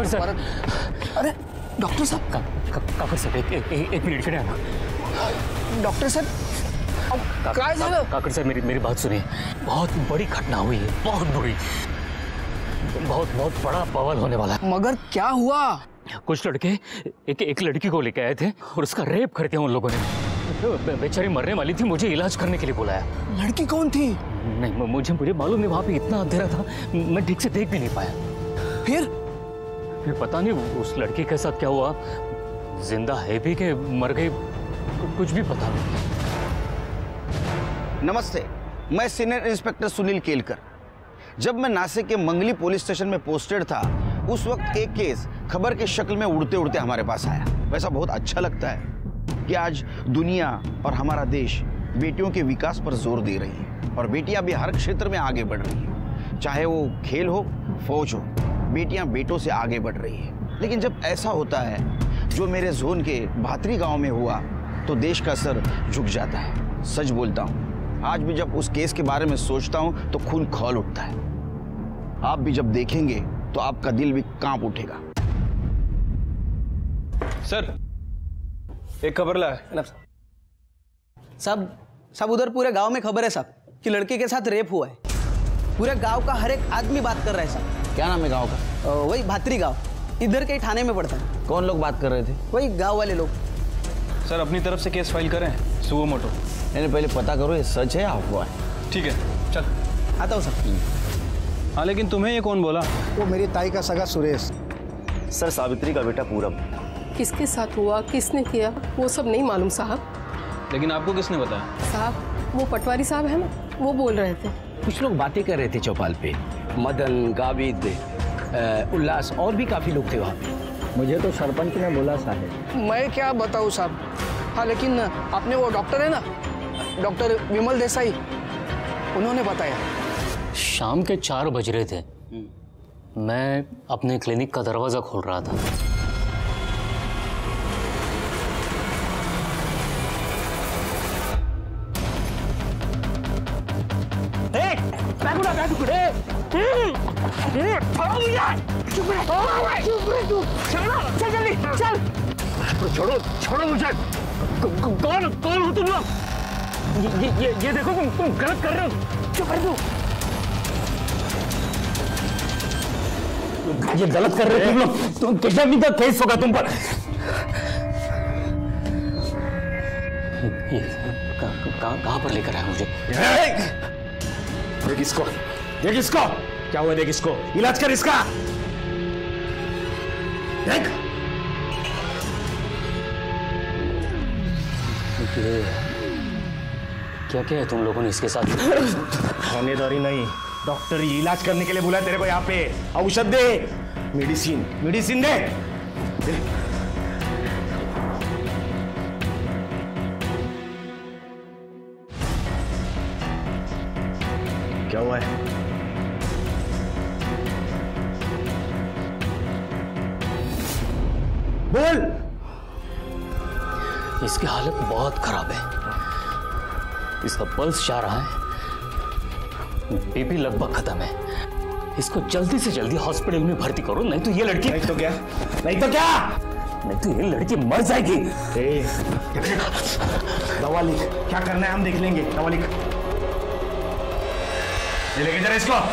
काकर sir. अरे doctor साहब, काकर sir एक मिनट खड़े आना। डॉक्टर साहब काय झालं? काकर सर मेरी बात सुनिए, बहुत बड़ी घटना हुई है, बहुत बुरी, बहुत बड़ा बवाल होने वाला है। मगर क्या हुआ? कुछ लड़के एक लड़की को लेके आए थे और उसका रेप कर दिया उन लोगों ने। बेचारी मरने वाली थी, मुझे इलाज करने के लिए बुलाया। लड़की कौन थी? नहीं मुझे मालूम नहीं, वहां पे इतना अंधेरा था, मैं ठीक से देख भी नहीं पाया। फिर पता नहीं उस लड़की के साथ क्या हुआ, जिंदा है भी कि मर गई, कुछ भी पता नहीं। नमस्ते, मैं सीनियर इंस्पेक्टर सुनील केलकर। जब मैं नासिक के मंगली पुलिस स्टेशन में पोस्टेड था, उस वक्त एक केस खबर की शक्ल में उड़ते उड़ते हमारे पास आया। वैसा बहुत अच्छा लगता है कि आज दुनिया और हमारा देश बेटियों के विकास पर जोर दे रही है और बेटियां भी हर क्षेत्र में आगे बढ़ रही हैं। चाहे वो खेल हो, फौज हो, बेटियां बेटों से आगे बढ़ रही है। लेकिन जब ऐसा होता है जो मेरे जोन के भातरी गांव में हुआ, तो देश का सर झुक जाता है। सच बोलता हूँ, आज भी जब उस केस के बारे में सोचता हूँ तो खून खौल उठता है। आप भी जब देखेंगे तो आपका दिल भी कांप उठेगा। सर एक खबर लाया। सब उधर पूरे गांव में खबर है साहब कि लड़की के साथ रेप हुआ है। पूरे गांव का हर एक आदमी बात कर रहा है साहब। क्या नाम है गांव का? वही भातरी गांव, इधर के थाने में पड़ता है। कौन लोग बात कर रहे थे? वही गांव वाले लोग। सर अपनी तरफ से केस फाइल करें, सुओ मोटो। मैंने पहले पता करो ये सच है या अफवाह है। ठीक है चल आता हूँ साहब। हाँ लेकिन तुम्हें ये कौन बोला? वो मेरी ताई का सगा सुरेश। सर सावित्री का बेटा पूरब। किसके साथ हुआ, किसने किया, वो सब नहीं मालूम साहब। लेकिन आपको किसने बताया? साहब वो पटवारी साहब है ना, वो बोल रहे थे। कुछ लोग बातें कर रहे थे चौपाल पे, मदन, गाविद, उल्लास और भी काफी लोग थे वहाँ पे। मुझे तो सरपंच ने बोला साहब। मैं क्या बताऊँ साहब। हाँ लेकिन आपने वो डॉक्टर है ना, डॉक्टर विमल देसाई, उन्होंने बताया। शाम के 4 बज रहे थे, मैं अपने क्लिनिक का दरवाजा खोल रहा था। छोड़ो मुझे। कौन हो तुम लोग? ये देखो तुम गलत कर रहे हो। चुप कर दो। ये गलत कर रहे हो तुम लोग। तुम किडनैपिंग का केस होगा तुम पर। ये कहां पर लेकर आया मुझे? देख इसको, देख इसको क्या हुआ, देख इसको, इलाज कर इसका। देख क्या क्या है तुम लोगों ने इसके साथ? थानेदारी नहीं, डॉक्टर इलाज करने के लिए बुलाया तेरे को यहाँ पे। औषध दे, मेडिसिन मेडिसिन दे, दे। क्या हुआ है? बोल। इसकी हालत बहुत खराब है, इसका पल्स जा रहा है, बीपी लगभग खत्म है। इसको जल्दी से जल्दी हॉस्पिटल में भर्ती करो, नहीं तो ये लड़की। नहीं तो क्या? नहीं तो क्या? नहीं तो ये लड़की मर जाएगी। दवा लिख, क्या करना है हम देख लेंगे। दवा लिख, ये लेके जरा इसको।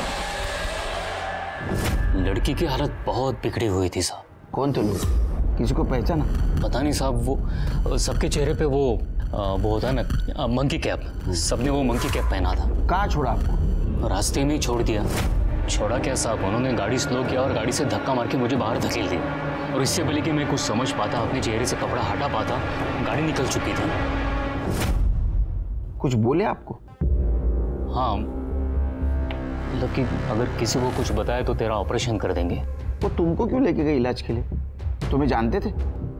लड़की की हालत बहुत बिगड़ी हुई थी साहब। कौन थे लोग? किसी को पहचाना? पता नहीं साहब, वो सबके चेहरे पे वो होता है ना मंकी कैप, सबने वो मंकी कैप पहना था। कहाँ छोड़ा आपको? रास्ते में ही छोड़ दिया। छोड़ा क्या साहब, उन्होंने गाड़ी स्लो किया और गाड़ी से धक्का मार के मुझे बाहर धकेल दिया। और इससे पहले कि मैं कुछ समझ पाता, अपने चेहरे से कपड़ा हटा पाता, गाड़ी निकल चुकी थी। कुछ बोले आपको? हाँ, मतलब कि अगर किसी को कुछ बताया तो तेरा ऑपरेशन कर देंगे। वो तुमको क्यों लेके गए इलाज के लिए? तुम्हें जानते थे?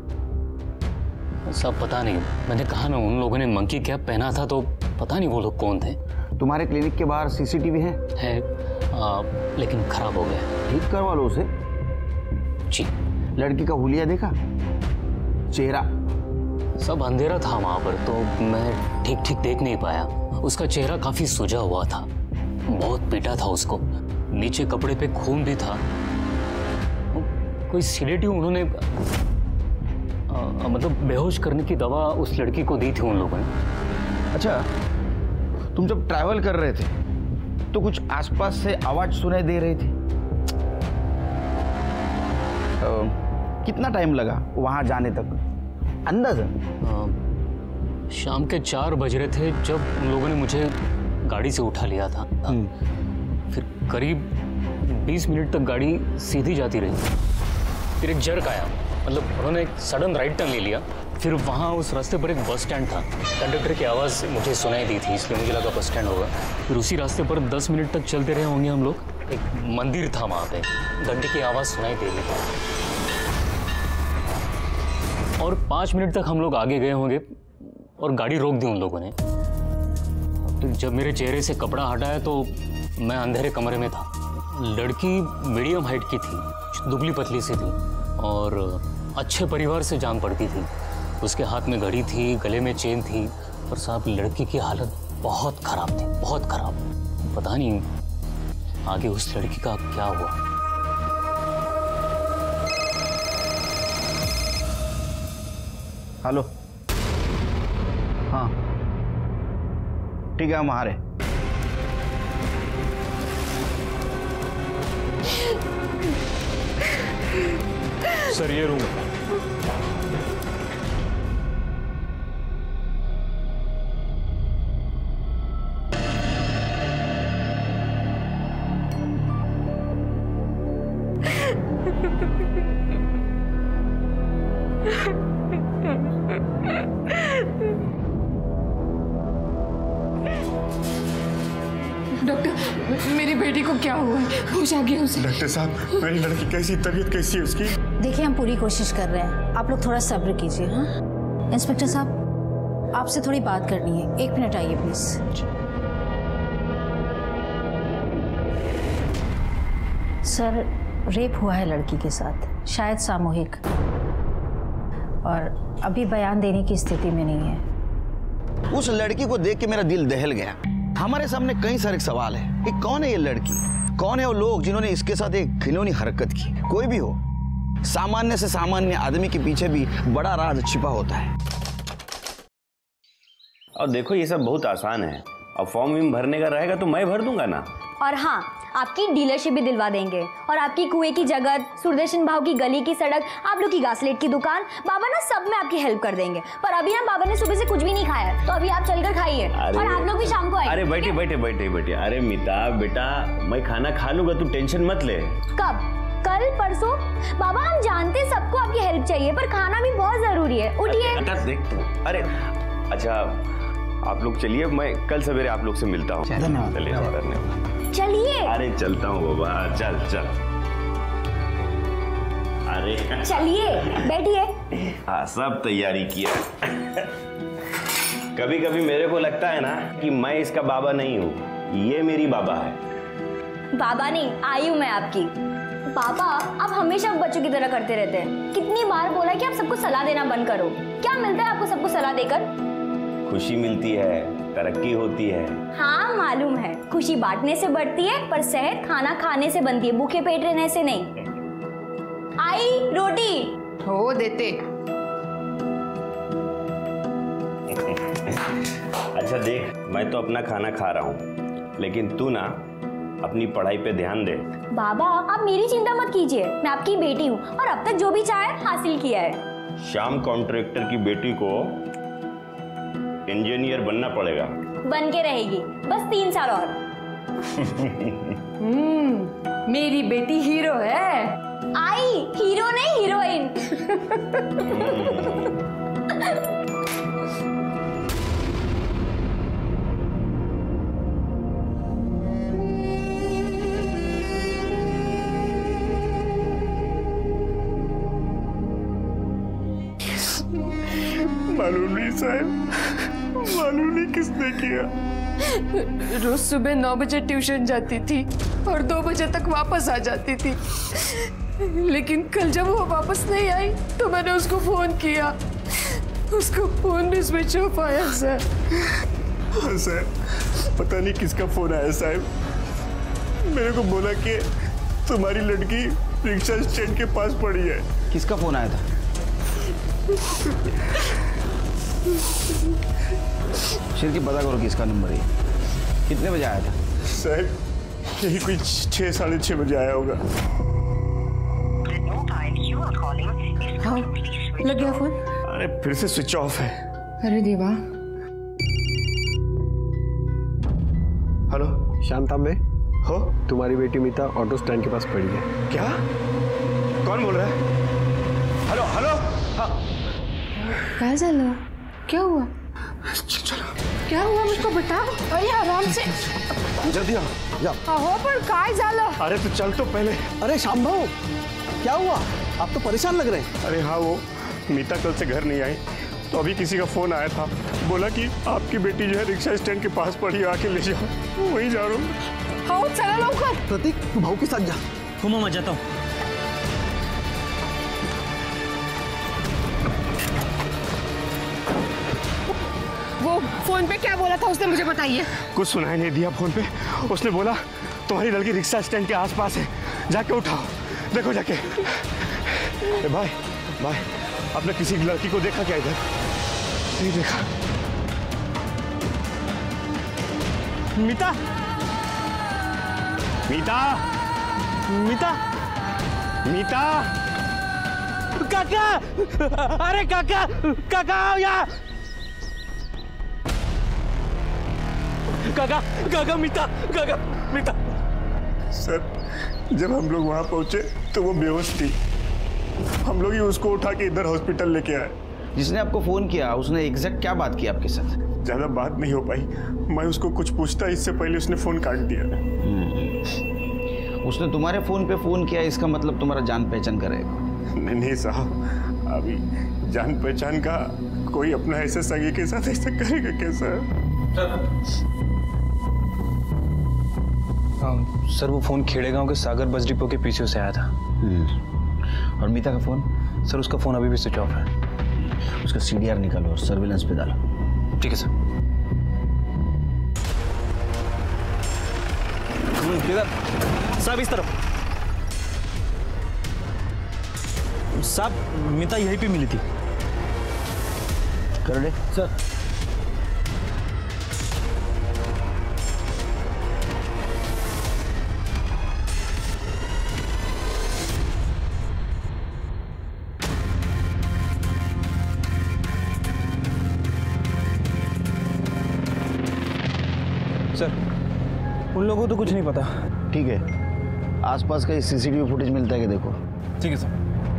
सब पता नहीं, मैंने कहा ना उन लोगों ने मंकी कैप पहना था, तो पता नहीं वो लोग कौन थे। तुम्हारे क्लिनिक के बाहर सीसीटीवी है? लेकिन खराब हो गया। ठीक करवा लो उसे। जी। लड़की का हुलिया देखा? चेहरा? सब अंधेरा था वहां पर, तो मैं ठीक ठीक देख नहीं पाया। उसका चेहरा काफी सूजा हुआ था, बहुत पीटा था उसको, नीचे कपड़े पे खून भी था। कोई सिडेटिव उन्होंने मतलब बेहोश करने की दवा उस लड़की को दी थी उन लोगों ने। अच्छा, तुम जब ट्रैवल कर रहे थे तो कुछ आसपास से आवाज सुनाई दे रही थी? कितना टाइम लगा वहां जाने तक अंदाजा? शाम के 4 बज रहे थे जब उन लोगों ने मुझे गाड़ी से उठा लिया था। फिर करीब 20 मिनट तक गाड़ी सीधी जाती रही। फिर एक जर्क आया, मतलब उन्होंने एक सडन राइट टर्न ले लिया। फिर वहाँ उस रास्ते पर एक बस स्टैंड था। कंडक्टर की आवाज़ मुझे सुनाई दी थी, इसलिए मुझे लगा बस स्टैंड होगा। फिर उसी रास्ते पर 10 मिनट तक चलते रहे होंगे हम लोग। एक मंदिर था वहाँ पे, घंटे की आवाज़ सुनाई दे रही थी। और 5 मिनट तक हम लोग आगे गए होंगे और गाड़ी रोक दी उन लोगों ने। फिर जब मेरे चेहरे से कपड़ा हटाया तो मैं अंधेरे कमरे में था। लड़की मीडियम हाइट की थी, दुबली पतली सी थी और अच्छे परिवार से जान पड़ती थी। उसके हाथ में घड़ी थी, गले में चेन थी। और साहब लड़की की हालत बहुत खराब थी, बहुत खराब। पता नहीं आगे उस लड़की का क्या हुआ। हेलो, हाँ ठीक है, हम आ रहे। सर ये रूम। डॉक्टर, मेरी बेटी को क्या हुआ है? होश आ गया उसे? डॉक्टर साहब, मेरी लड़की कैसी, तबीयत कैसी है उसकी? देखिए, हम पूरी कोशिश कर रहे हैं, आप लोग थोड़ा सब्र कीजिए। हाँ इंस्पेक्टर साहब, आपसे थोड़ी बात करनी है। 1 मिनट आइए प्लीज। सर, रेप हुआ है लड़की के साथ, शायद सामूहिक, और अभी बयान देने की स्थिति में नहीं है। उस लड़की को देख के मेरा दिल दहल गया। हमारे सामने कई सारे सवाल है कि कौन है ये लड़की, कौन है वो लोग जिन्होंने इसके साथ एक घिनौनी हरकत की। कोई भी हो, सामान्य से सामान्य आदमी के पीछे भी बड़ा राज छिपा होता है। और देखो, ये सब बहुत आसान है। अब फॉर्म भरने का रहेगा तो मैं भर दूंगा ना। और हाँ, आपकी डीलरशिप भी दिलवा देंगे, और आपकी कुएं की जगह, सुरदर्शन भाव की गली की सड़क, आप लोग की घासलेट की दुकान, बाबा ना सब में आपकी हेल्प कर देंगे। पर अभी ना बाबा ने सुबह से कुछ भी नहीं खाया, तो अभी आप चलकर खाइए, और आप लोग भी शाम को आइए। अरे बैठे बैठे बैठे बैठे। अरे मिता बेटा, मैं खाना खा लूंगा, तू टेंशन मत ले। कब? कल, परसों? बाबा हम जानते सबको आपकी हेल्प चाहिए, पर खाना भी बहुत जरूरी है। उठिए। देख तू। अरे अच्छा, आप लोग चलिए, मैं कल सवेरे आप लोग से मिलता हूँ। धन्यवाद। चलिए। अरे चलता हूँ बाबा, चल चल। अरे चलिए, बैठिए। हाँ, सब तैयारी किया। कभी कभी मेरे को लगता है ना कि मैं इसका बाबा नहीं हूँ, ये मेरी बाबा है। बाबा नहीं, आई हूँ मैं आपकी। पापा, आप हमेशा बच्चों की तरह करते रहते हैं। कितनी बार बोला कि आप सबको सलाह देना बंद करो। क्या मिलता है आपको सबको सलाह देकर? खुशी मिलती है, तरक्की होती है। हाँ मालूम है, खुशी बांटने से बढ़ती है, पर सेहत खाना खाने से बनती है, भूखे पेट रहने से नहीं। आई रोटी हो देते। अच्छा देख, मैं तो अपना खाना खा रहा हूँ, लेकिन तू ना अपनी पढ़ाई पे ध्यान दे। बाबा, आप मेरी चिंता मत कीजिए, मैं आपकी बेटी हूँ, और अब तक जो भी चाहे हासिल किया है। श्याम कॉन्ट्रैक्टर की बेटी को इंजीनियर बनना पड़ेगा। बन के रहेगी, बस 3 साल और। मेरी बेटी हीरो है। आई हीरो नहीं, हीरोइन। मालूम नहीं साहब, मालूम नहीं किसने किया। रोज सुबह 9 बजे ट्यूशन जाती थी और 2 बजे तक वापस आ जाती थी। लेकिन कल जब वो वापस नहीं आई तो मैंने उसको फोन किया, उसका फोन भी स्विच ऑफ आया सर। सर, पता नहीं किसका फोन आया साहब। मेरे को बोला कि तुम्हारी लड़की रिक्शा स्टैंड के पास पड़ी है। किसका फोन आया था? शिरकी पता करो किसका नंबर है। कितने बजे आया था? सर यही कोई 6 साढ़े 6 बजे आया होगा। हाँ लग गया फोन। अरे फिर से स्विच ऑफ है। अरे देवा। हेलो शांतांबे, हो तुम्हारी बेटी मीता ऑटो स्टैंड के पास पड़ी है। क्या? कौन बोल रहा है? Hello hello. हाँ क्या चलो? क्या हुआ? चलो क्या हुआ मुझको बताओ। अरे आराम से जल्दी आओ। जा। हो पर काय झालं? अरे तो चल तो पहले। अरे श्याम भाऊ, क्या हुआ? आप तो परेशान लग रहे हैं। अरे हाँ, वो मीता कल से घर नहीं आई तो अभी किसी का फोन आया था, बोला कि आपकी बेटी जो है रिक्शा स्टैंड के पास पड़ी, आके ले जाओ। वहीं जा रहा हूँ। हाँ चला लवकर। प्रतीक तू भाऊ के साथ जा। घूमा मैं जाता हूँ। वो फोन पे क्या बोला था उसने, मुझे बताइए। कुछ सुनाई नहीं दिया फोन पे। उसने बोला तुम्हारी लड़की रिक्शा स्टैंड के आसपास है, जाके उठाओ। देखो जाके। भाई भाई, आपने किसी लड़की को देखा क्या इधर? नहीं देखा। मीता मीता मीता मीता। काका, अरे काका, काका आओ यहाँ। काका काका, मीता, काका मीता। सर जब हम लोग वहां पहुंचे तो वो बेहोश थी। हम लोग ही उसको उठा के इधर हॉस्पिटल लेके आए। जिसने आपको फोन किया उसने एग्जैक्ट क्या बात की आपके साथ? ज्यादा बात नहीं हो पाई। मैं उसको कुछ पूछता इससे पहले उसने फोन काट दिया। उसने तुम्हारे फोन पे फोन किया, इसका मतलब तुम्हारा जान पहचान करेगा? नहीं साहब, अभी जान पहचान का कोई अपना ऐसे सगे के साथ ऐसा करेगा कैसा? सर वो फोन खेड़े गांव के सागर बस डिपो के पीछे से आया था। और मीता का फोन? सर उसका फोन अभी भी स्विच ऑफ है। उसका सीडीआर निकालो और सर्विलेंस पे डालो। ठीक है सर। किधर? साहब इस तरफ। साहब मीता यहीं पे मिली थी। कर ले सर। सर उन लोगों को तो कुछ नहीं पता। ठीक है, आसपास का सीसीटीवी फुटेज मिलता है कि देखो। ठीक है सर।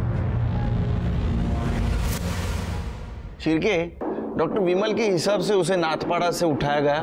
शिरके, डॉक्टर विमल के हिसाब से उसे नाथपाड़ा से उठाया गया।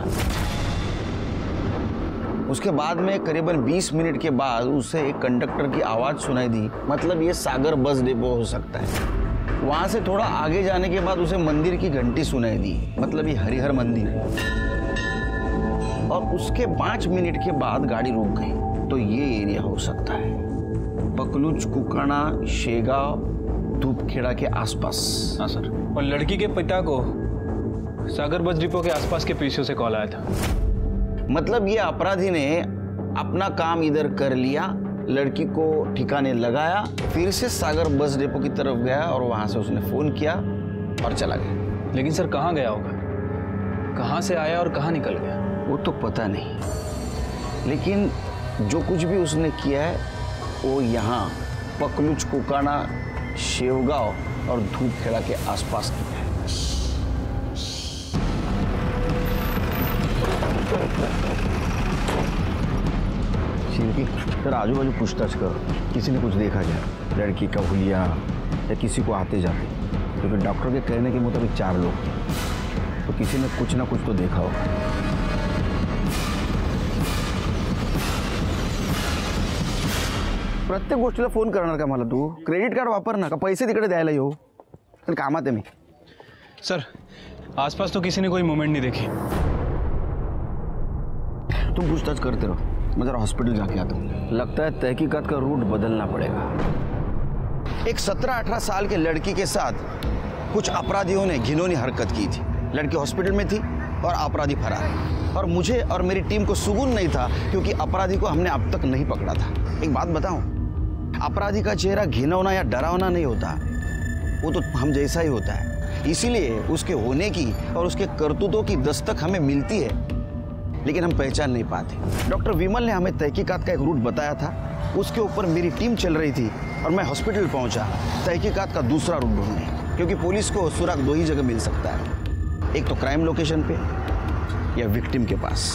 उसके बाद में करीबन 20 मिनट के बाद उसे एक कंडक्टर की आवाज सुनाई दी, मतलब ये सागर बस डिपो हो सकता है। वहां से थोड़ा आगे जाने के बाद उसे मंदिर की घंटी सुनाई दी, मतलब ये हरिहर मंदिर। और उसके 5 मिनट के बाद गाड़ी रुक गई, तो ये एरिया हो सकता है पकलूच, कुकाना, शेगांव, धूपखेड़ा के आसपास। हाँ सर। और लड़की के पिता को सागर बस डिपो के आसपास के पीछे से कॉल आया था। मतलब ये अपराधी ने अपना काम इधर कर लिया, लड़की को ठिकाने लगाया, फिर से सागर बस डिपो की तरफ गया और वहां से उसने फोन किया और चला गया। लेकिन सर कहाँ गया होगा? कहाँ से आया और कहाँ निकल गया वो तो पता नहीं, लेकिन जो कुछ भी उसने किया है वो यहाँ पकलूच, कुकाना, शेवगांव और धूपखेड़ा के आसपास किया है। शिरकी, तेरा आजू बाजू पूछताछ कर, किसी ने कुछ देखा क्या? लड़की का हुलिया या किसी को आते जाते? क्योंकि डॉक्टर के कहने के मुताबिक 4 लोग थे, तो किसी ने कुछ ना कुछ तो देखा होगा। प्रत्येक गोष्टीला फोन करणार का मला? तू क्रेडिट कार्ड वापर ना, का पैसे तिकडे द्यायला येऊ? तर कामात आहे मी। सर आसपास तो किसी ने कोई मूवमेंट नहीं देखी। तुम पूछताछ करते रहो, मैं जरा हॉस्पिटल जाके आता हूँ। लगता है तहकीकात का रूट बदलना पड़ेगा। एक 17-18 साल के लड़की के साथ कुछ अपराधियों ने घिनौनी हरकत की थी। लड़की हॉस्पिटल में थी और अपराधी फरार है। और मुझे और मेरी टीम को सुकून नहीं था क्योंकि अपराधी को हमने अब तक नहीं पकड़ा था। एक बात बताऊं, अपराधी का चेहरा घिनौना या डरावना नहीं होता, वो तो हम जैसा ही होता है। इसीलिए उसके होने की और उसके करतूतों की दस्तक हमें मिलती है, लेकिन हम पहचान नहीं पाते। डॉक्टर विमल ने हमें तहकीकात का एक रूट बताया था, उसके ऊपर मेरी टीम चल रही थी और मैं हॉस्पिटल पहुंचा तहकीकात का दूसरा रूट ढूंढने, क्योंकि पुलिस को सुराग दो ही जगह मिल सकता है, एक तो क्राइम लोकेशन पे या विक्टिम के पास।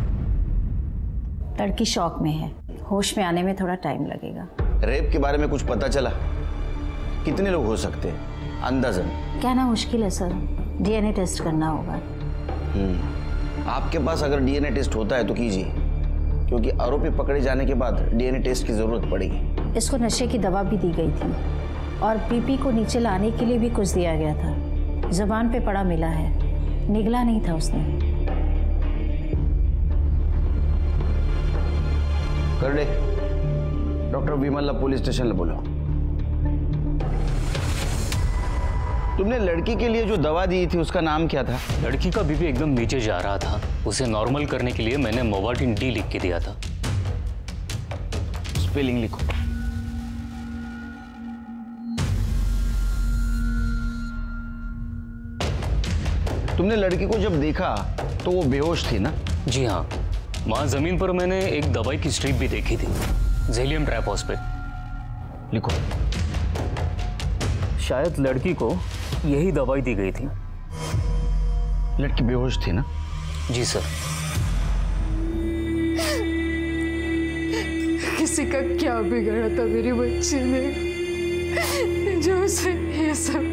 लड़की शॉक में है, होश में आने में थोड़ा टाइम लगेगा। रेप के बारे में कुछ पता चला? कितने लोग हो सकते हैं अंदाजन? कहना मुश्किल है सर, डीएनए टेस्ट करना होगा। आपके पास अगर डीएनए टेस्ट होता है तो कीजिए, क्योंकि आरोपी पकड़े जाने के बाद डीएनए टेस्ट की जरूरत पड़ेगी। इसको नशे की दवा भी दी गई थी और बीपी को नीचे लाने के लिए भी कुछ दिया गया था। जुबान पे पड़ा मिला है, निगला नहीं था उसने। कर दे, डॉक्टर विमल पुलिस स्टेशन बोलो। तुमने लड़की के लिए जो दवा दी थी उसका नाम क्या था? लड़की का बीपी एकदम नीचे जा रहा था, उसे नॉर्मल करने के लिए मैंने मोवार्टिन डी लिख के दिया था। स्पेलिंग लिखो। तुमने लड़की को जब देखा तो वो बेहोश थी ना? जी हाँ, वहां जमीन पर मैंने एक दवाई की स्ट्रिप भी देखी थी, जेलियम ट्राइफॉस पे। लिखो। शायद लड़की को यही दवाई दी गई थी। लड़की बेहोश थी ना? जी सर। किसी का क्या बिगड़ा था मेरी बच्ची ने जो उसे ये सब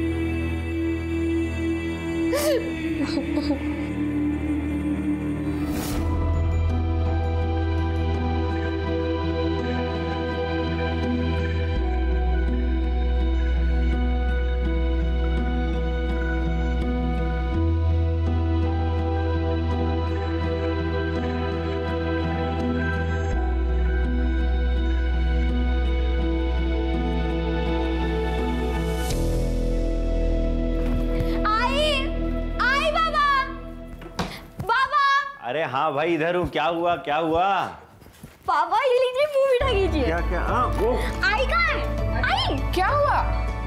अरे हाँ भाई, इधर हूँ। क्या हुआ क्या हुआ? पापा ये लीजिए, मुंह मीठा कीजिए। क्या क्या? हाँ वो आई कहाँ है? आई क्या हुआ?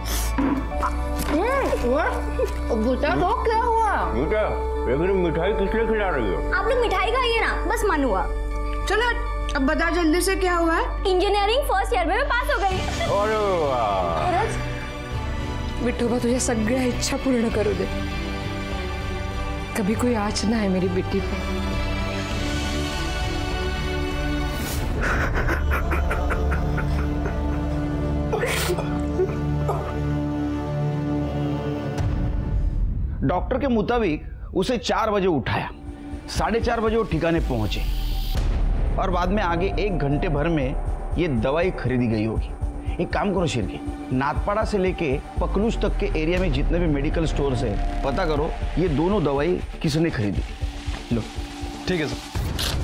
बेटा तो क्या हुआ? बेटा लेकिन मिठाई किस लिए खिला रही हो? आप लोग मिठाई खाइए ना, बस मन हुआ। चलो अब बता जल्दी से क्या हुआ है? इंजीनियरिंग फर्स्ट ईयर में मैं पास हो गई। अरे वाह! विठोबा तुझे सगळ्या इच्छा पूर्ण करू दे, कभी कोई आँच ना है मेरी बेटी पे। डॉक्टर के मुताबिक उसे 4 बजे उठाया, 4:30 बजे वो ठिकाने पहुंचे और बाद में आगे 1 घंटे भर में ये दवाई खरीदी गई होगी। एक काम करो शिरके, नाथपाड़ा से लेके पकलूज तक के एरिया में जितने भी मेडिकल स्टोर्स है पता करो ये दोनों दवाई किसने खरीदी। लो। ठीक है सर।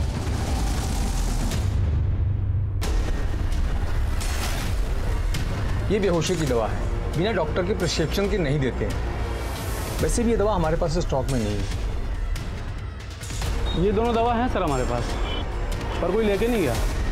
ये बेहोशी की दवा है, बिना डॉक्टर के प्रिस्क्रिप्शन की नहीं देते हैं। वैसे भी ये दवा हमारे पास स्टॉक में नहीं है। ये दोनों दवा हैं सर हमारे पास, पर कोई लेके नहीं गया।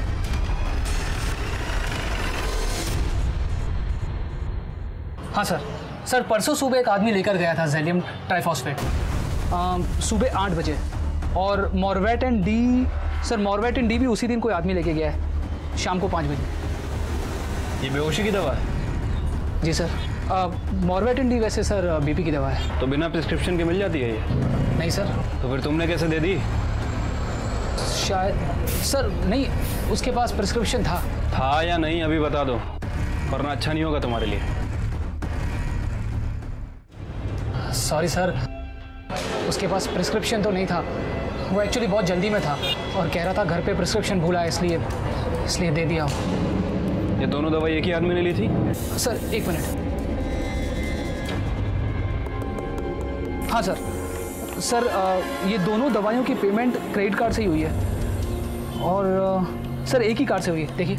हाँ सर परसों सुबह एक आदमी लेकर गया था जेलियम ट्राइफॉस्फेट, सुबह 8 बजे। और मॉर्वेटिन डी, सर मॉर्वेटिन डी भी उसी दिन कोई आदमी लेके गया है, शाम को 5 बजे। ये बेहोशी की दवा है? जी सर। मॉर्वेटिन डी वैसे सर बीपी की दवा है। तो बिना प्रिस्क्रिप्शन के मिल जाती है ये? नहीं सर। तो फिर तुमने कैसे दे दी? शायद सर नहीं, उसके पास प्रिस्क्रिप्शन था या नहीं अभी बता दो, वरना अच्छा नहीं होगा तुम्हारे लिए। सॉरी सर, उसके पास प्रिस्क्रिप्शन तो नहीं था, वो एक्चुअली बहुत जल्दी में था और कह रहा था घर पे प्रिस्क्रिप्शन भूला है, इसलिए दे दिया। ये दोनों दवाई एक ही आदमी ने ली थी? Sir 1 minute. हाँ सर ये दोनों दवाइयों की पेमेंट क्रेडिट कार्ड से ही हुई है और सर एक ही कार्ड से हुई है, देखिए।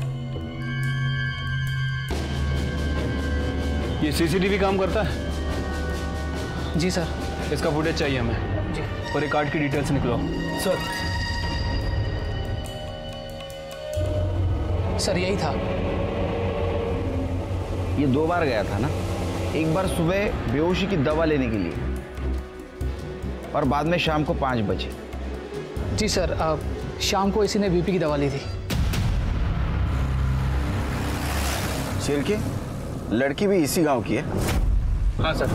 ये सीसीटीवी काम करता है? जी सर। इसका फुटेज चाहिए हमें जी। और एक कार्ड की डिटेल्स निकलो। सर यही था, ये 2 बार गया था ना? एक बार सुबह बेहोशी की दवा लेने के लिए और बाद में शाम को 5 बजे। जी सर, शाम को इसी ने बीपी की दवा ली थी। शेर के लड़की भी इसी गांव की है? हाँ सर।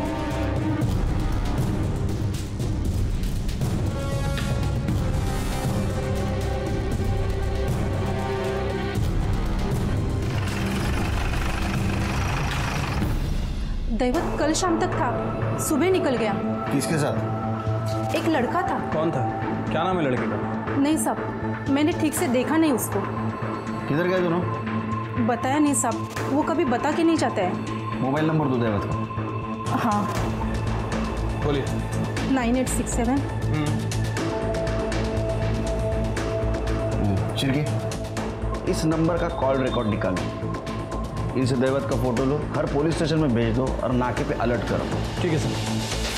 दैवत कल शाम तक था, सुबह निकल गया। किसके साथ? एक लड़का था। कौन था? क्या नाम है लड़के का? नहीं साहब, मैंने ठीक से देखा नहीं उसको। किधर गए दोनों? बताया नहीं साहब, वो कभी बता के नहीं जाते हैं। मोबाइल नंबर दो दैवत का। हाँ बोलिए। 9867। चिरके, इस नंबर का कॉल रिकॉर्ड निकालो, इनसे दैवत का फोटो लो, हर पुलिस स्टेशन में भेज दो और नाके पे अलर्ट करो। ठीक है सर।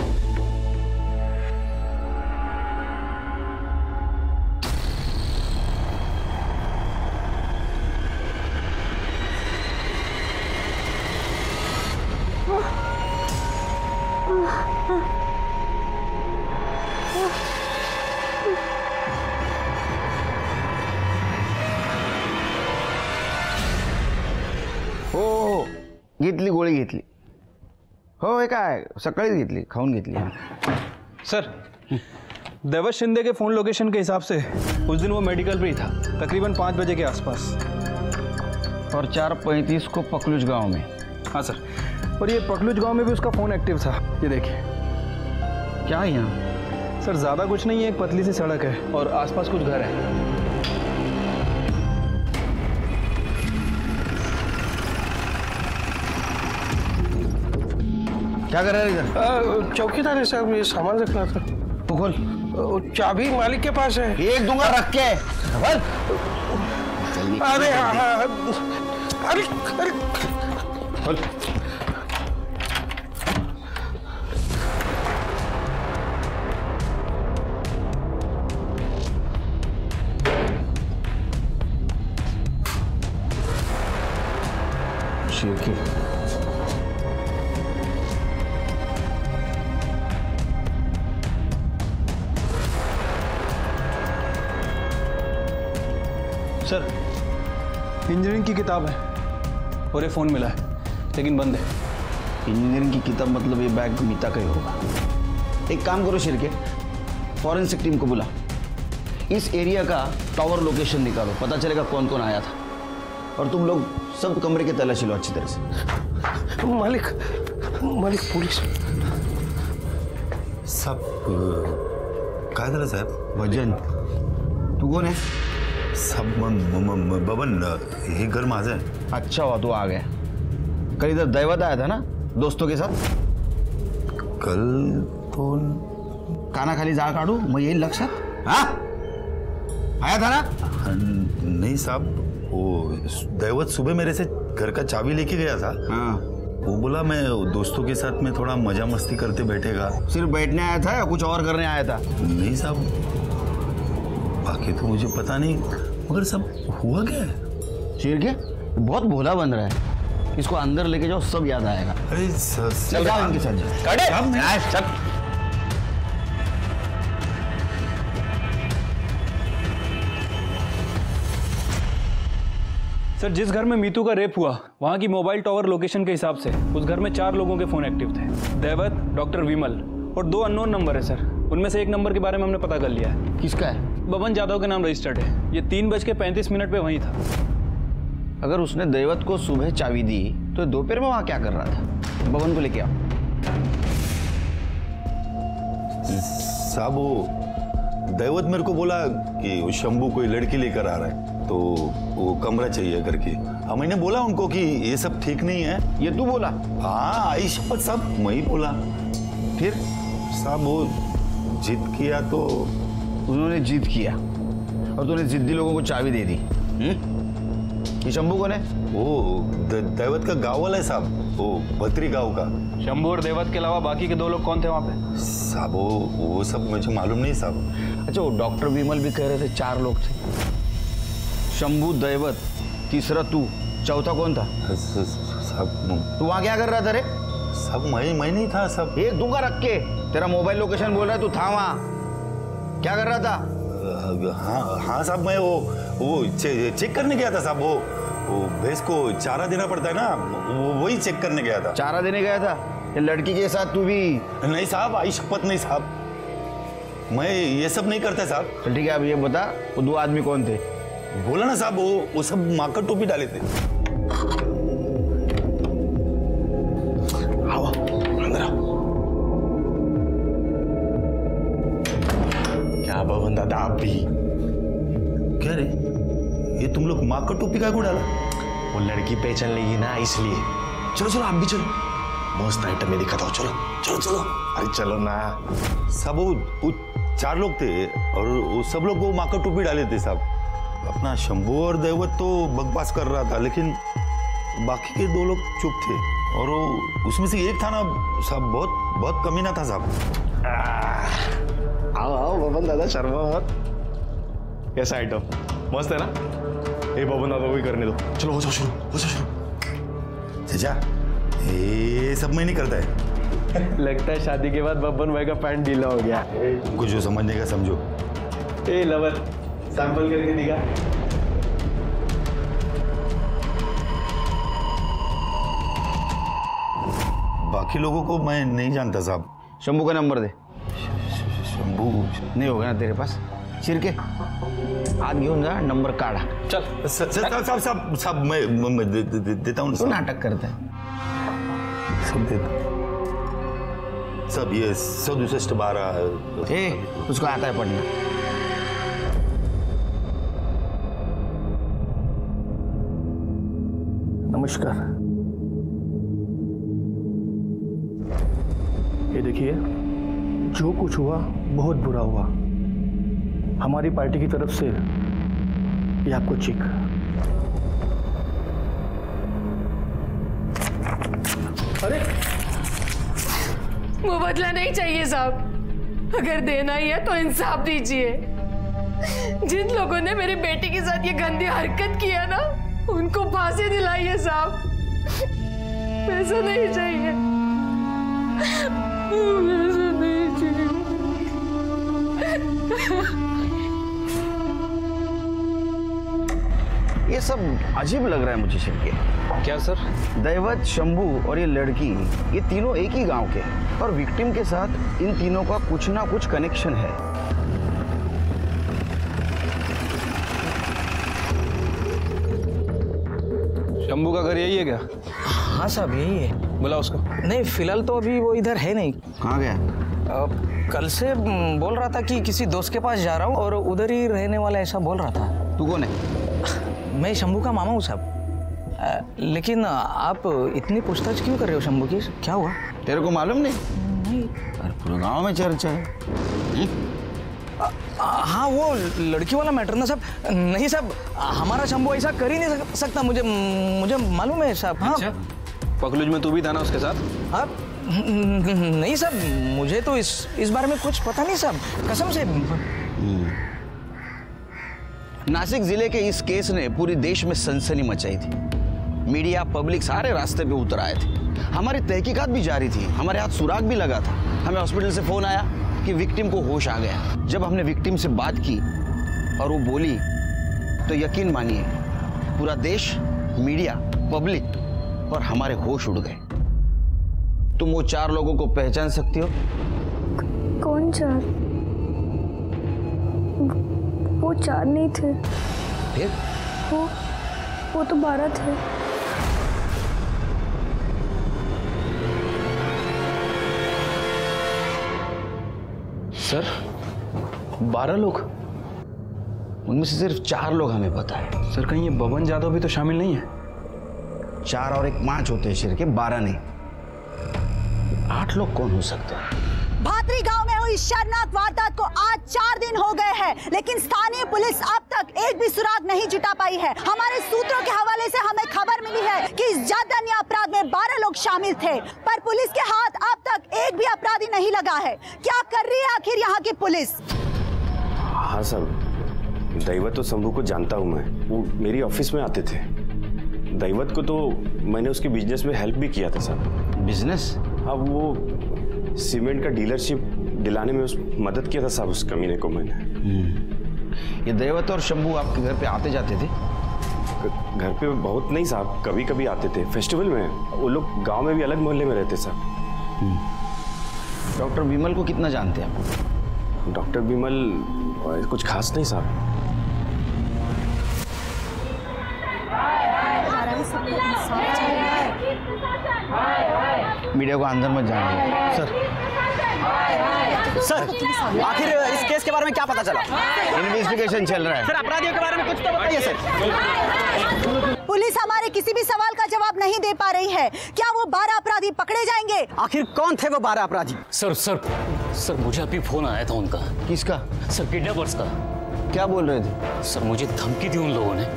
हो घेतली, गोळी घेतली. हो, हे काय सकाळीच घेतली, खाऊन घेतली. सर, दैवत शिंदे के फ़ोन लोकेशन के हिसाब से उस दिन वो मेडिकल पे ही था, तकरीबन 5 बजे के आसपास, और 4:35 को पकलुज गांव में. हाँ सर, और ये पकलुज गांव में भी उसका फ़ोन एक्टिव था. ये देखिए. क्या है यहाँ? सर ज़्यादा कुछ नहीं है, एक पतली सी सड़क है और आसपास कुछ घर है. क्या कर रहे हैं? चौकीदार है साहब, ये सामान रखना था. तो खोल. चाबी मालिक के पास है. एक दूंगा, रख के. अरे अरे अरे खोल. शेर की सर, इंजीनियरिंग की किताब है और ये फ़ोन मिला है, लेकिन बंद है. इंजीनियरिंग की किताब मतलब ये बैग मीता का ही होगा. एक काम करो शेर के, फॉरेंसिक टीम को बुला, इस एरिया का टावर लोकेशन निकालो, पता चलेगा कौन कौन आया था. और तुम लोग सब कमरे के तलाशी लो अच्छी तरह से. मालिक पुलिस सब काय झालं साहेब? भजन, तू कौन है? सब बबन, हे घर माझं आहे. अच्छा हुआ तू आ गया. कल इधर दैवत आया था ना दोस्तों के साथ? कल तो कानाखाली जाळ काढू मग येईल लक्षात. हाँ आया था ना? नहीं साहब, वो दैवत सुबह मेरे से घर का चाबी लेके गया था. हाँ. वो बोला मैं दोस्तों के साथ में थोड़ा मजा मस्ती करते बैठेगा. सिर्फ बैठने आया था या कुछ और करने आया था? नहीं साहब, बाकी तो मुझे पता नहीं, मगर सब हुआ क्या है? शेर के बहुत भोला बन रहा है, इसको अंदर लेके जाओ, सब याद आएगा. अरे चल जाओ इनके साथ. चल. सर, जिस घर में मीतू का रेप हुआ, वहाँ की मोबाइल टावर लोकेशन के हिसाब से उस घर में 4 लोगों के फ़ोन एक्टिव थे. दैवत, डॉक्टर विमल और 2 अननोन नंबर है सर. उनमें से एक नंबर के बारे में हमने पता कर लिया है. किसका है? बबन जादव के नाम रजिस्टर्ड है. ये 3:35 पे वहीं था. अगर उसने दैवत को सुबह चाबी दी तो दोपहर में वहाँ क्या कर रहा था? बबन को लेके आओ. साहब, वो दैवत मेरे को बोला कि वो शंभू कोई लड़की लेकर आ रहा है, तो वो कमरा चाहिए करके. हाँ, मैंने बोला उनको कि ये सब ठीक नहीं है. ये तू बोला? हाँ, आई शपथ साहब, मैं ही बोला. फिर साहब वो जिद किया तो उन्होंने जिद किया और तूने जिद्दी लोगों को चाबी दे दी. ये शंभू कौन है? वो दैवत का गाँव वाला है साहब, वो भत्री गाँव का. शंभू और दैवत के अलावा बाकी के 2 लोग कौन थे वहाँ पे? साहब वो सब मुझे मालूम नहीं साहब. अच्छा, वो डॉक्टर विमल भी कह रहे थे 4 लोग थे. शंभू, दैवत, तीसरा तू, चौथा कौन था? साहब तू वहाँ क्या कर रहा था रे? सब मैं नहीं था सब। एक दूंगा रख के, तेरा मोबाइल लोकेशन बोल रहा है, तू था वहाँ, क्या कर रहा था? हाँ साहब, मैं वो चेक करने गया था साहब। वो भैंस को चारा देना पड़ता है ना, वही चेक करने गया था। चारा देने गया था? ये लड़की के साथ तू भी? नहीं साहब, आई शपथ नहीं साहब, मैं ये सब नहीं करता साहब। चल ठीक है, अब ये बता वो दो आदमी कौन थे? बोला ना साहब, वो सब माकर टोपी डाले थे। आओ अंदर आओ। क्या बबन दादा आप भी? क्या रे, ये तुम लोग माकर टोपी का को डाला? वो लड़की पहचान लेगी ना इसलिए। चलो चलो आप भी चलो, मस्त आइटम में दिखाता हूँ। चलो चलो चलो, अरे चलो ना। सब वो 4 लोग थे और वो सब लोग वो माकर टोपी डाले थे साहब। अपना शंभू और दैवत तो बकवास कर रहा था, लेकिन बाकी के 2 लोग चुप थे। और वो उसमें से एक था ना साहब, बहुत कमीना था साहब। आओ आओ बबन दादा, शर्मा मत। कैसा आइटम, मस्त है ना? ए बबन दादा वही करने दो। चलो हो जाओ शुरू, हो जाओ शुरू। चाचा ये सब मैं नहीं करता है। लगता है शादी के बाद बब्बन भाई का पैंट ढीला हो गया। कुछ जो समझने का समझो। ए लवर, सैंपल करके दिखा। बाकी लोगों को मैं नहीं जानता साहब। शंभू का नंबर दे। शंभू नहीं होगा ना तेरे पास? चिर के हाथ घेऊन जा, नंबर काढ़ा। चल साहब मैं देता हूँ। तू नाटक करता है। सब देता सब, ये 162 ए, उसको आता है पढ़ना। नमस्कार। ये देखिए, जो कुछ हुआ बहुत बुरा हुआ। हमारी पार्टी की तरफ से ये आपको चेक। अरे वो बदला नहीं चाहिए साहब, अगर देना ही है तो इंसाफ दीजिए। जिन लोगों ने मेरी बेटी के साथ ये गंदी हरकत किया ना, उनको फांसी दिलाइए साहब। पैसा नहीं चाहिए, पैसा नहीं चाहिए। ये सब अजीब लग रहा है मुझे शिरके। क्या सर? दैवत, शंभू और ये लड़की, ये तीनों एक ही गांव के, और विक्टिम के साथ इन तीनों का कुछ ना कुछ कनेक्शन है। शंभू का घर यही है क्या? हाँ साहब यही है। बुला उसको। नहीं फिलहाल तो अभी वो इधर है नहीं। कहाँ गया? कल से बोल रहा था कि किसी दोस्त के पास जा रहा हूँ और उधर ही रहने वाला, ऐसा बोल रहा था। तू कौन है? मैं शंभू का मामा हूँ साहब। लेकिन आप इतनी पूछताछ क्यों कर रहे हो शंभू की? क्या हुआ? तेरे को मालूम नहीं? नहीं। अरे पूरे गांव में चर्चा है। हाँ वो लड़की वाला मैटर ना साहब। नहीं साहब, हमारा शंभू ऐसा कर ही नहीं सकता, मुझे मालूम है साहब। हाँ। अच्छा, पखलूज में तू भी था ना उसके साथ? हाँ नहीं साहब, मुझे तो इस बारे में कुछ पता नहीं साहब, कसम से। नासिक जिले के इस केस ने पूरी देश में सनसनी मचाई थी। मीडिया, पब्लिक सारे रास्ते पे उतर आए थे। हमारी तहकीकात भी जारी थी, हमारे हाथ सुराग भी लगा था। हमें हॉस्पिटल से फोन आया कि विक्टिम को होश आ गया। जब हमने विक्टिम से बात की और वो बोली, तो यकीन मानिए पूरा देश, मीडिया, पब्लिक और हमारे होश उड़ गए। तुम वो 4 लोगों को पहचान सकती हो? कौन 4? वो 4 नहीं थे। फिर? वो तो 12 थे। सर 12 लोग? उनमें से सिर्फ 4 लोग हमें पता है। सर कहीं ये बबन जादव भी तो शामिल नहीं है? 4 और 1 5 होते हैं शिर के, 12 नहीं। 8 लोग कौन हो सकते हैं? भातरी गांव में हुई शर्मनाक वारदात को आज 4 दिन हो गए हैं, लेकिन स्थानीय पुलिस अब तक एक भी सुराग नहीं जुटा पाई है। हमारे सूत्रों के हवाले से हमें खबर मिली है कि इस जघन्य अपराध में 12 लोग शामिल थे, पर पुलिस के हाथ अब तक एक भी अपराधी नहीं लगा है। क्या कर रही है आखिर यहाँ की पुलिस? हाँ सर, दैवत तो शंभू को जानता हूँ मैं, वो मेरी ऑफिस में आते थे। दैवत को तो मैंने उसके बिजनेस में हेल्प भी किया था साहब। बिजनेस? हाँ, वो सीमेंट का डीलरशिप दिलाने में मदद किया था साहब उस कमीने को मैंने। ये दैवत और शंभू आपके घर पे आते जाते थे? घर पे बहुत नहीं साहब, कभी कभी आते थे फेस्टिवल में। वो लोग गांव में भी अलग मोहल्ले में रहते साहब। डॉक्टर विमल को कितना जानते हैं आप? डॉक्टर विमल कुछ खास नहीं साहब। मीडिया को अंदर मत जाने। सर आखिर इस केस के बारे में क्या पता चला? इन्वेस्टिगेशन चल रहा है सर। अपराधियों के बारे में कुछ तो बताइए सर। पुलिस हमारे किसी भी सवाल का जवाब नहीं दे पा रही है। क्या वो 12 अपराधी पकड़े जाएंगे? आखिर कौन थे वो 12 अपराधी? सर मुझे अभी फोन आया था उनका। किसका? सर किडनैपर्स का। क्या बोल रहे थे? सर मुझे धमकी दी उन लोगों ने।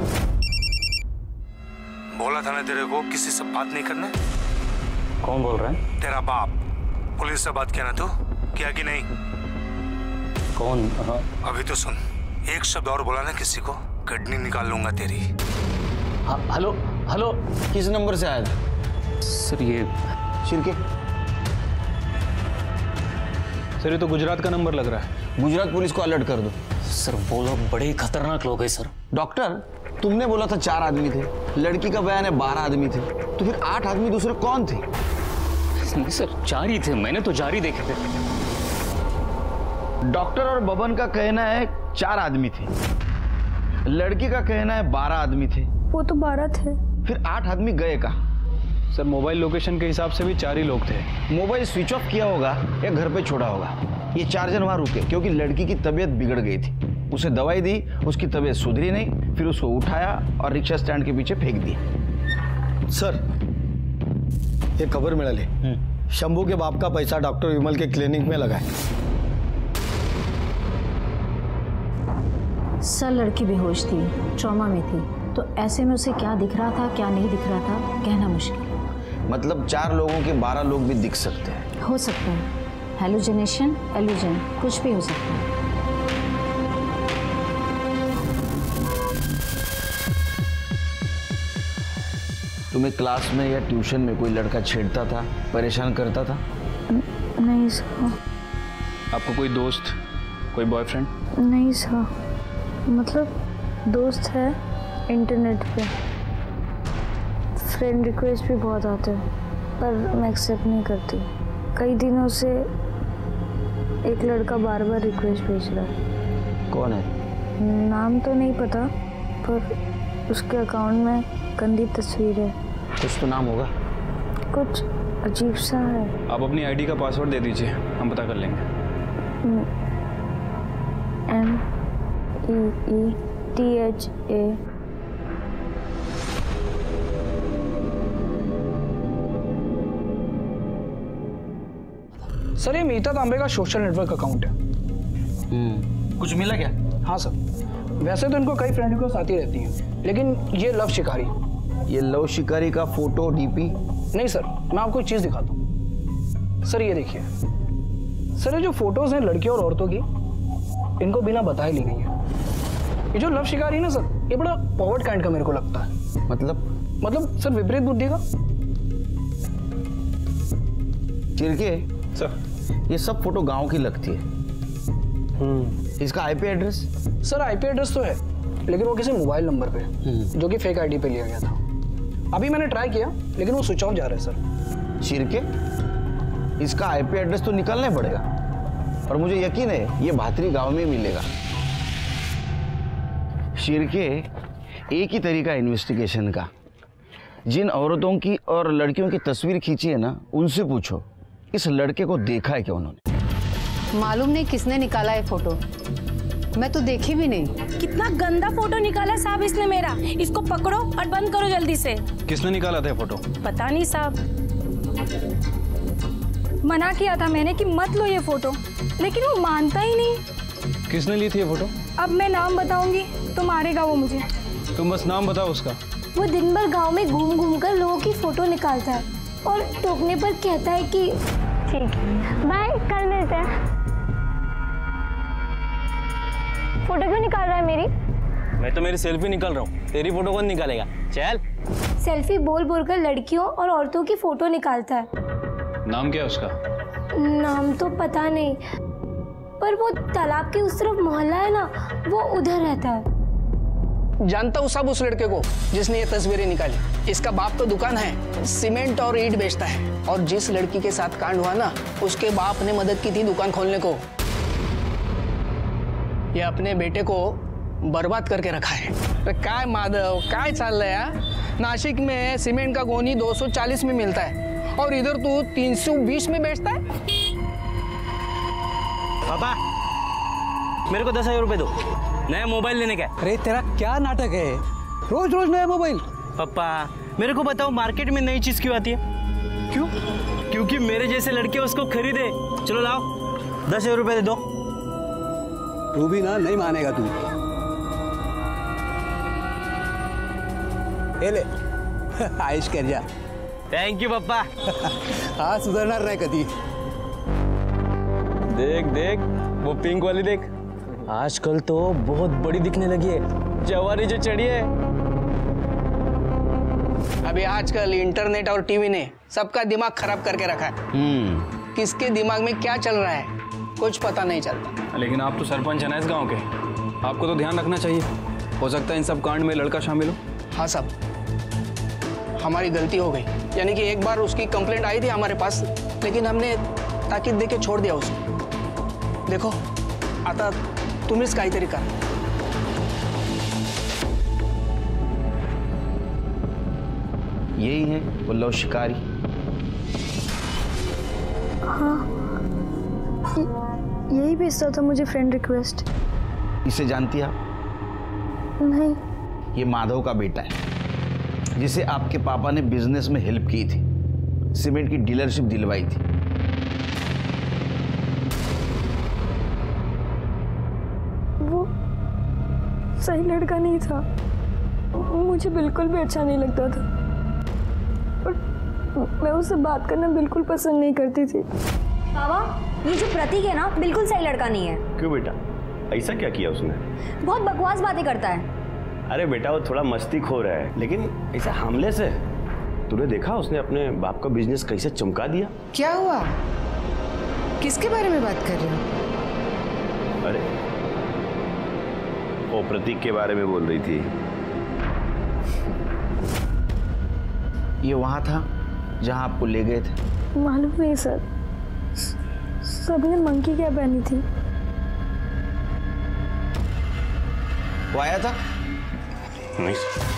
बोला था ना तेरे को किसी से बात नहीं करना। कौन बोल रहा है? तेरा बाप। पुलिस से बात किया ना तू? किया कि नहीं? कौन? अभी तो सुन, एक शब्द और बोला ना किसी को, किडनी निकाल लूंगा तेरी। Hello hello. किस नंबर से आया था? सर ये शिरके। सर ये तो गुजरात का नंबर लग रहा है। गुजरात पुलिस को अलर्ट कर दो। सर वो लोग बड़े ही खतरनाक लोग हैं सर। डॉक्टर, तुमने बोला था 4 आदमी थे, लड़की का बयान है 12 आदमी थे, तो फिर 8 आदमी दूसरे कौन थे? नहीं सर, 4 ही थे, मैंने तो 4 ही देखे थे। डॉक्टर और बबन का कहना है 4 आदमी थे, लड़की का कहना है 12 आदमी थे। वो तो 12 थे। फिर 8 आदमी गए कहाँ? सर मोबाइल लोकेशन के हिसाब से भी 4 ही लोग थे। मोबाइल स्विच ऑफ किया होगा या घर पे छोड़ा होगा। ये 4 जन वहां रुके क्योंकि लड़की की तबीयत बिगड़ गई थी। उसे दवाई दी, उसकी तबीयत सुधरी नहीं, फिर उसको उठाया और रिक्शा स्टैंड के पीछे फेंक दिया। सर ये खबर मिली, शंभू के बाप का पैसा डॉक्टर विमल के क्लिनिक में लगा है। सर लड़की बेहोश थी, ट्रॉमा में थी, तो ऐसे में उसे क्या दिख रहा था क्या नहीं दिख रहा था कहना मुश्किल। मतलब 4 लोगों के 12 लोग भी दिख सकते हैं? हो सकता है, हेलुसिनेशन, इल्यूजन, कुछ भी हो सकता है। तुम्हें क्लास में या ट्यूशन में कोई लड़का छेड़ता था, परेशान करता था? नहीं सर। आपको कोई दोस्त, कोई बॉयफ्रेंड? नहीं सर, मतलब दोस्त है इंटरनेट पे, फ्रेंड रिक्वेस्ट भी बहुत आते हैं पर मैं एक्सेप्ट नहीं करती। कई दिनों से एक लड़का बार बार रिक्वेस्ट भेज रहा है। कौन है? नाम तो नहीं पता पर उसके अकाउंट में गंदी तस्वीर है। कुछ तो नाम होगा। कुछ अजीब सा है। आप अपनी आईडी का पासवर्ड दे दीजिए, हम पता कर लेंगे। MEETHA। सर ये मीता तांबे का सोशल नेटवर्क अकाउंट है। कुछ मिला क्या? हाँ सर, वैसे तो इनको कई फ्रेंड रिक्वेस्ट आती रहती हैं, लेकिन ये लव शिकारी। ये लव शिकारी का फोटो डीपी? नहीं सर, मैं आपको एक चीज दिखाता हूँ। सर ये देखिए, सर ये जो फोटोज हैं लड़कियों और औरतों की, इनको बिना बताए ली गई है। ये जो लव शिकारी है ना सर, ये बड़ा पॉवर्ड काइंड का मेरे को लगता है। मतलब सर विपरीत बुद्धि का। चिरके सर, ये सब फोटो गांव की लगती है। इसका IP address? Sir IP address तो है, लेकिन वो किसी मोबाइल नंबर पे जो कि फेक आईडी पे लिया गया था। अभी मैंने ट्राई किया लेकिन वो स्विच ऑफ जा रहा है सर। चिरके, इसका आईपी एड्रेस तो निकालना ही पड़ेगा, और मुझे यकीन है ये भातरी गांव में मिलेगा। शिरके, एक ही तरीका इन्वेस्टिगेशन का, जिन औरतों की और लड़कियों की तस्वीर खींची है ना, उनसे पूछो इस लड़के को देखा है क्या उन्होंने। मालूम नहीं किसने निकाला है फोटो, मैं तो देखी भी नहीं। कितना गंदा फोटो निकाला साहब इसने मेरा। इसको पकड़ो और बंद करो जल्दी से। किसने निकाला था फोटो? पता नहीं साहब, मना किया था मैंने कि मत लो ये फोटो, लेकिन वो मानता ही नहीं। किसने ली थी ये फोटो? अब मैं नाम बताऊंगी तो मारेगा वो मुझे। तुम बस नाम बताओ उसका। वो दिन भर गांव में घूम घूम कर लोगों की फोटो निकालता है और टोकने पर कहता है कि ठीक है बाय, कल मिलते हैं। फोटो क्यों निकाल रहा है मेरी? मैं तो मेरी सेल्फी निकाल रहा हूँ, तेरी फोटो कौन निकालेगा? चल। सेल्फी बोल बोल कर लड़कियों और औरतों की फोटो निकालता है। नाम क्या है उसका? नाम तो पता नहीं, पर वो तालाब के उस तरफ मोहल्ला है ना, वो उधर रहता है। जानता हूँ सब उस लड़के को जिसने ये तस्वीरें निकाली। इसका बाप तो दुकान है, सीमेंट और ईंट बेचता है। और जिस लड़की के साथ कांड हुआ ना, उसके बाप ने मदद की थी दुकान खोलने को। ये अपने बेटे को बर्बाद करके रखा है। तो काय माधव, काय चल रहा है? नासिक में सीमेंट का गोनी 240 में मिलता है और इधर तू 320 में बेचता है। पापा, मेरे को 10,000 रुपए दो, नया मोबाइल लेने का। अरे तेरा क्या नाटक है, रोज रोज नया मोबाइल? पापा मेरे को बताओ, मार्केट में नई चीज क्यों आती है? क्यों? क्योंकि मेरे जैसे लड़के उसको खरीदे। चलो लाओ, 10,000 रुपए दे दो। तू भी ना नहीं मानेगा तू। ले आयुष कर जा। थैंक यू पप्पा। हाँ सुधरणार नाही कधी। देख देख वो पिंक वाली देख, आजकल तो बहुत बड़ी दिखने लगी है, जवानी जो चढ़ी है। अभी आजकल इंटरनेट और टीवी ने सबका दिमाग खराब करके रखा है। किसके दिमाग में क्या चल रहा है कुछ पता नहीं चलता। लेकिन आप तो सरपंच है ना इस गांव के, आपको तो ध्यान रखना चाहिए। हो सकता है इन सब कांड में लड़का शामिल हो। हाँ साहब, हमारी गलती हो गई। यानी कि एक बार उसकी कंप्लेंट आई थी हमारे पास, लेकिन हमने ताकीद देके छोड़ दिया उसको। देखो आता तुम्हीच काहीतरी करा। यही है वो लव शिकारी? हाँ, यही भेजता था मुझे फ्रेंड रिक्वेस्ट। इसे जानती है आप? नहीं। ये माधव का बेटा है, जिसे आपके पापा ने बिजनेस में हेल्प की थी, सीमेंट की डीलरशिप दिलवाई थी। वो सही लड़का नहीं था, मुझे बिल्कुल भी अच्छा नहीं लगता था और मैं उससे बात करना बिल्कुल पसंद नहीं करती थी। बाबा, ये जो प्रतीक है ना, बिल्कुल सही लड़का नहीं है। क्यों बेटा, ऐसा क्या किया उसने? बहुत बकवास बातें करता है। अरे बेटा वो थोड़ा मस्ती खो रहा है, लेकिन ऐसा हमले से तूने देखा उसने अपने बाप का बिजनेस कैसे चमका दिया? क्या हुआ? किसके बारे में बात कर रहे हो? अरे वो प्रतीक के बारे में बोल रही थी। ये वहां था जहां आपको ले गए थे? मालूम नहीं सर, सबने मंकी क्या पहनी थी। वो आया था? नहीं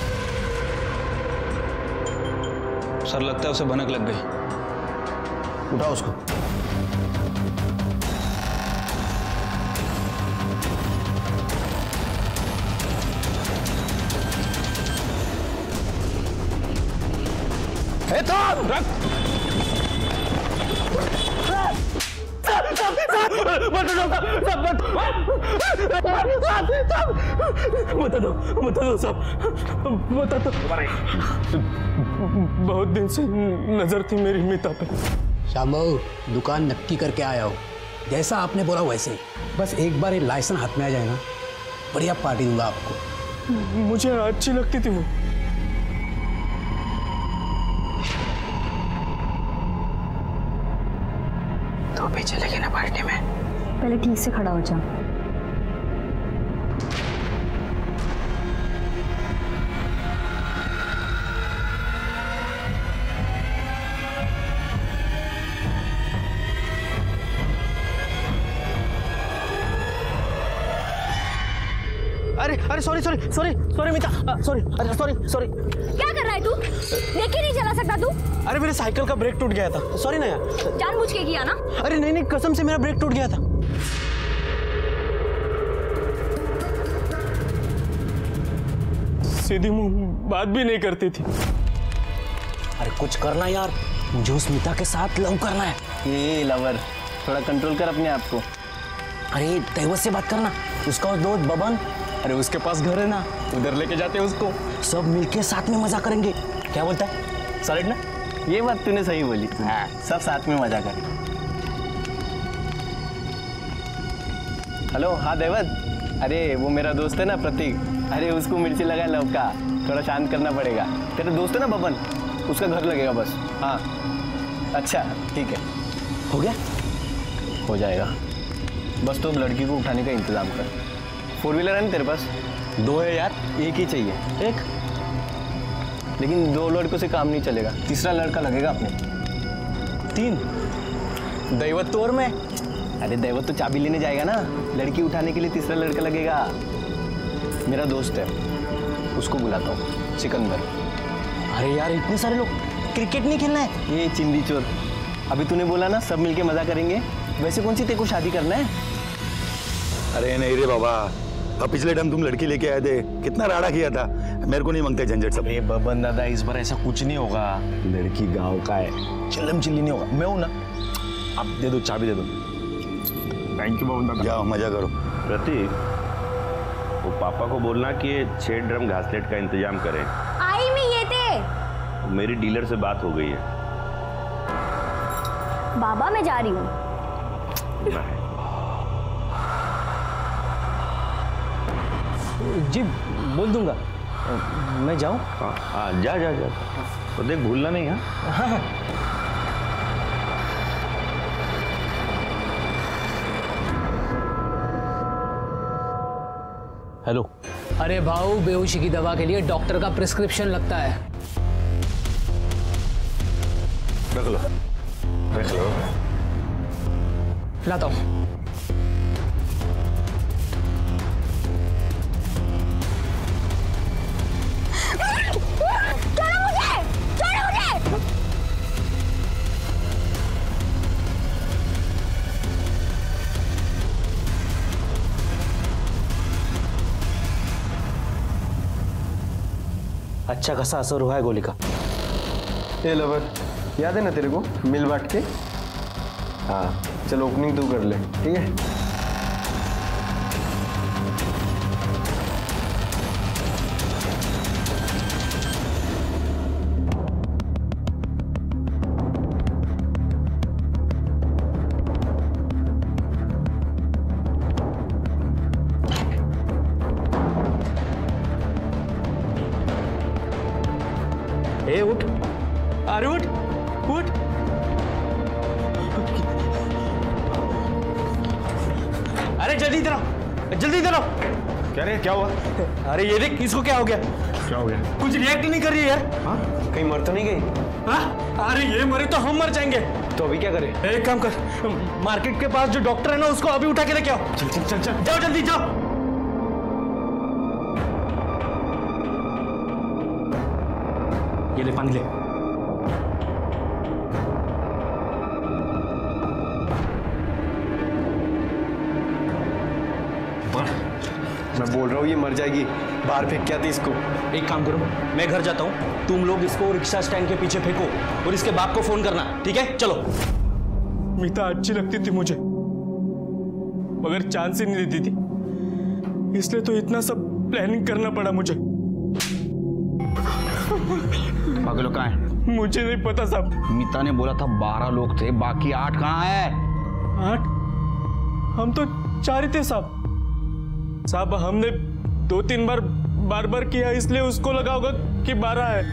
सर, लगता है उसे भनक लग गई। उठाओ उसको। बता दो सब, बता दो। बहुत दिन से नजर थी मेरी मीता पे। शामू, दुकान नक्की करके आया हो, जैसा आपने बोला वैसे ही। बस एक बार ये लाइसेंस हाथ में आ जाए ना, बढ़िया पार्टी दूंगा आपको। मुझे अच्छी लगती थी वो। तो भी चलेगी ना पार्टी में? पहले ठीक से खड़ा हो जा। अरे सॉरी मीता, सॉरी क्या कर रहा है तू? देख ही नहीं चला सकता तू? अरे मेरे साइकिल का ब्रेक टूट गया था, सॉरी ना यार। जानबूझ के किया ना? अरे नहीं कसम से मेरा ब्रेक टूट गया था। सीधी मुंह बात भी नहीं करती थी। अरे कुछ करना यार, मुझे उस मीता के साथ लव करना है। ये लवर, थोड़ा कंट्रोल कर अपने आप को। अरे दैवत से बात करना, उसका दोस्त बबन, अरे उसके पास घर है ना, उधर लेके जाते हैं उसको। सब मिलके साथ में मजा करेंगे। क्या बोलता है? सॉलिड ना? ये बात तूने सही बोली। हाँ, सब साथ में मजा करेंगे। हेलो, हाँ देवत। अरे वो मेरा दोस्त है ना प्रतीक, अरे उसको मिर्ची लगा लव का। थोड़ा शांत करना पड़ेगा। तेरा दोस्त है ना बबन, उसका घर लगेगा बस। हाँ अच्छा ठीक है, हो गया, हो जाएगा। बस तो अब लड़की को उठाने का इंतजाम कर। 4 व्हीलर है ना तेरे पास? 2 है यार, एक ही चाहिए। एक, लेकिन 2 लड़कों से काम नहीं चलेगा, तीसरा लड़का लगेगा अपने। 3 दैवत तो और मैं। अरे दैवत तो चाबी लेने जाएगा ना, लड़की उठाने के लिए तीसरा लड़का लगेगा। मेरा दोस्त है, उसको बुलाता हूँ, सिकंदर। अरे यार इतने सारे लोग, क्रिकेट नहीं खेलना है? ये चिंदी चोर, अभी तूने बोला ना सब मिलके मजा करेंगे, वैसे कौन सी तेरे को शादी करना है? अरे नहीं रे बाबा, अब पिछले टाइम तुम लड़की लेके आए थे, कितना राड़ा किया था। मेरे को नहीं मांगते झंझट सब। बबन दादा इस बार ऐसा कुछ नहीं होगा, लड़की गांव का है, चिल्लम चिल्ली नहीं होगा। मैं हूं ना, आप दे दो, चाबी दे दो। थैंक यू बबन दादा। जाओ मजा करो। प्रतीक, वो पापा को बोलना कि 6 ड्रम घासलेट का इंतजाम करें। आई में ये थे। मेरी डीलर से बात हो गई है। बाबा मैं जा रही हूँ। जी बोल दूंगा, मैं जाऊँ? हाँ जा जा जा, तो देख भूलना नहीं। हाँ हेलो। अरे भाऊ, बेहोशी की दवा के लिए डॉक्टर का प्रिस्क्रिप्शन लगता है। रख लो, रख लो। लाता हूँ। अच्छा खासा असर हुआ है गोली का। ए लवर, याद है ना तेरे को मिल बांट के? हाँ चलो ओपनिंग तू कर ले, ठीक है? ए उठ, अरे उठ उठ। अरे जल्दी इधर आओ, जल्दी इधर आओ। क्या रे, क्या हुआ? अरे ये देख, इसको क्या हो गया? क्या हो गया? कुछ रिएक्ट नहीं कर रही है यार। हाँ कहीं मर तो नहीं गई? हाँ अरे ये मरे तो हम मर जाएंगे। तो अभी क्या करें? एक काम कर, मार्केट के पास जो डॉक्टर है ना उसको अभी उठा के लेके आओ। चल चल चल चल, जाओ जल्दी जाओ। ये ले पानी ले। मैं बोल रहा हूँ ये मर जाएगी, बाहर फेंक क्या थी इसको। एक काम करो, मैं घर जाता हूँ, तुम लोग इसको रिक्शा स्टैंड के पीछे फेंको और इसके बाप को फोन करना, ठीक है? चलो। मीता अच्छी लगती थी मुझे, मगर चांस ही नहीं देती थी, इसलिए तो इतना सब प्लानिंग करना पड़ा मुझे। बाकी लोग कहाँ हैं? मुझे नहीं पता साहब। मीता ने बोला था 12 लोग थे, बाकी 8 कहाँ है? 8? हम तो 4 ही थे साहब। साहब हमने 2-3 बार बार किया, इसलिए उसको लगा होगा कि 12 है।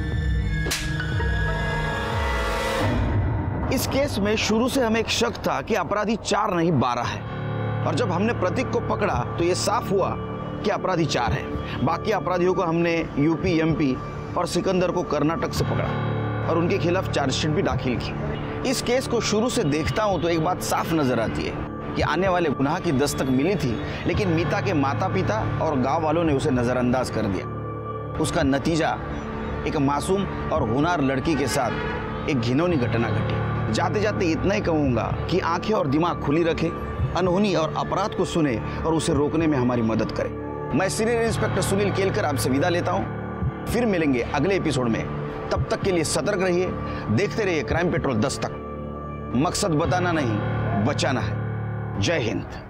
इस केस में शुरू से हमें एक शक था कि अपराधी 4 नहीं 12 है, और जब हमने प्रतीक को पकड़ा तो यह साफ हुआ कि अपराधी 4 है। बाकी अपराधियों को हमने यूपी, एमपी और सिकंदर को कर्नाटक से पकड़ा और उनके खिलाफ चार्जशीट भी दाखिल की। इस केस को शुरू से देखता हूं तो एक बात साफ नजर आती है कि आने वाले गुनाह की दस्तक मिली थी, लेकिन मीता के माता पिता और गांव वालों ने उसे नजरअंदाज कर दिया। उसका नतीजा एक मासूम और होनहार लड़की के साथ एक घिनौनी घटना घटी। जाते जाते इतना ही कहूंगा कि आंखें और दिमाग खुली रखे, अनहोनी और अपराध को सुने और उसे रोकने में हमारी मदद करे। मैं सीनियर इंस्पेक्टर सुनील केलकर आपसे विदा लेता हूं। फिर मिलेंगे अगले एपिसोड में, तब तक के लिए सतर्क रहिए, देखते रहिए क्राइम पेट्रोल 10 तक। मकसद बताना नहीं, बचाना है। जय हिंद।